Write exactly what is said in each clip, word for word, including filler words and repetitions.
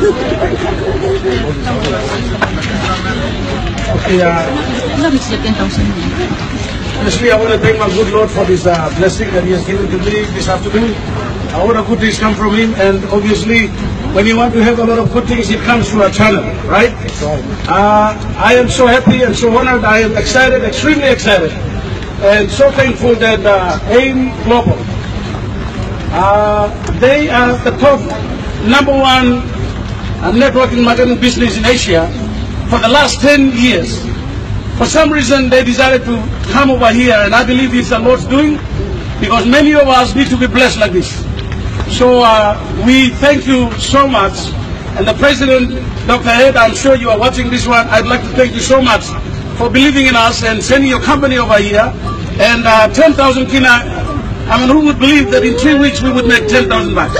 Okay, uh, honestly, I want to thank my good Lord for this uh, blessing that He has given to me this afternoon. All the good things come from Him, and obviously, when you want to have a lot of good things, it comes through a channel, right? Uh, I am so happy and so honored. I am excited, extremely excited, and so thankful that uh, AIM Global, uh, they are the top number one uh, networking marketing business in Asia for the last ten years. For some reason, they decided to come over here, and I believe it's the Lord's doing, because many of us need to be blessed like this. So uh, we thank you so much. And the President, Doctor Head, I'm sure you are watching this one. I'd like to thank you so much for believing in us and sending your company over here. And uh, ten thousand kina, I mean, who would believe that in three weeks we would make ten thousand bucks?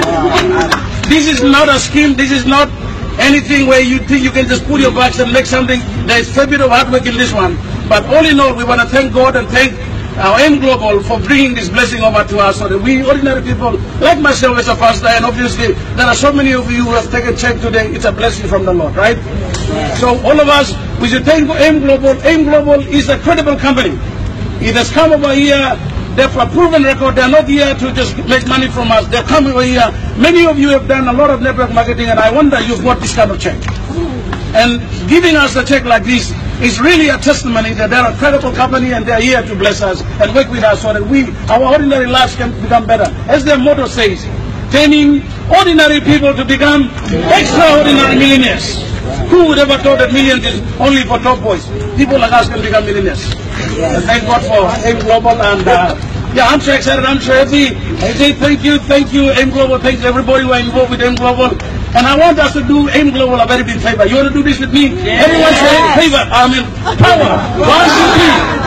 This is not a scheme. This is not anything where you think you can just put your bucks and make something. There is a bit of hard work in this one. But all in all, we want to thank God and thank our AIM Global for bringing this blessing over to us, so that we ordinary people, like myself as a pastor, and obviously there are so many of you who have taken check today. It's a blessing from the Lord, right? Yeah. So all of us, we should thank AIM Global. AIM Global is a credible company. It has come over here. They have a proven record. They are not here to just make money from us. They come over here. Many of you have done a lot of network marketing, and I wonder you've got this kind of check. And giving us a check like this is really a testimony that they're a credible company and they're here to bless us and work with us so that we, our ordinary lives can become better. As their motto says, turning ordinary people to become extraordinary millionaires. Who would ever thought that millions is only for top boys? People like us can become millionaires. And thank God for AIM Global, and uh, yeah, I'm so excited, I'm so happy. I say thank you, thank you AIM Global, thanks everybody who are involved with AIM Global. And I want us to do AIM Global a very big favor. You want to do this with me? Yeah. Everyone say favor. I mean power. One, two, three.